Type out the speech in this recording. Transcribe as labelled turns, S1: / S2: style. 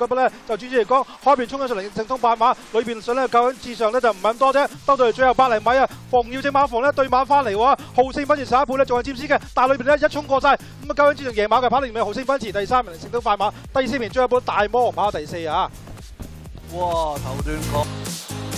S1: 嗰筆咧就主子嚟講，開邊衝緊上嚟正宗8馬，裏邊上咧究竟至上咧就唔係咁多啫，兜到嚟最後100厘米啊！馮耀正馬房咧對馬翻嚟喎，浩勝奔馳11倍咧仲係佔先嘅，但係裏邊咧一衝過晒，咁啊究竟至上贏馬嘅跑連尾浩勝奔馳第3名，正宗快馬，第4名最後一本大魔王跑第4啊！
S2: 哇，頭段講。